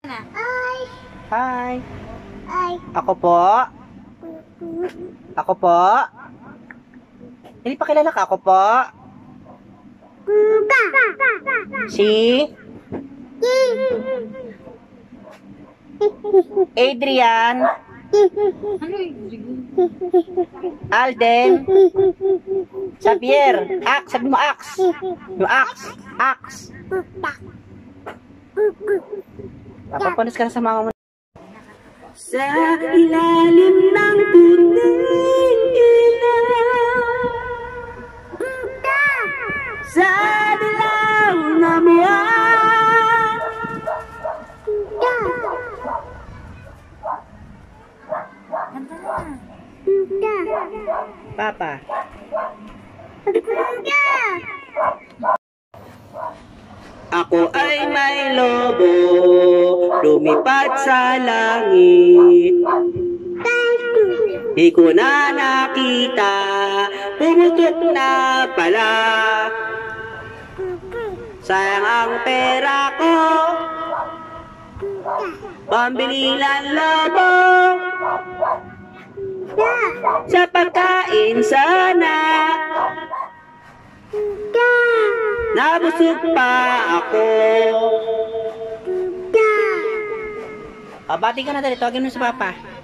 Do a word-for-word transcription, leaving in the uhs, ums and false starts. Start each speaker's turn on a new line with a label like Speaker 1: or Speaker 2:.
Speaker 1: Hi.
Speaker 2: Hi.
Speaker 1: Hi.
Speaker 2: Ako po. Ako po. Hindi pa kilala ka? Ako po. Si? Adrian. Alden. Xavier. Ax. Sabi mo Ax. Yung Ax. Ax. Papapanos ka na sa mga mo. Sa ilalim ng puting ilaw, sa dilaw na buwan, Papa. Ako ay may lobo, lumipad sa langit. Di ko na nakita, pumutok na pala. Sayang ang pera ko, pambili ng lobo. Sa pagkain sana, nabusog pa ako. Ah, bati ka na dali. Tawagin mo si Papa.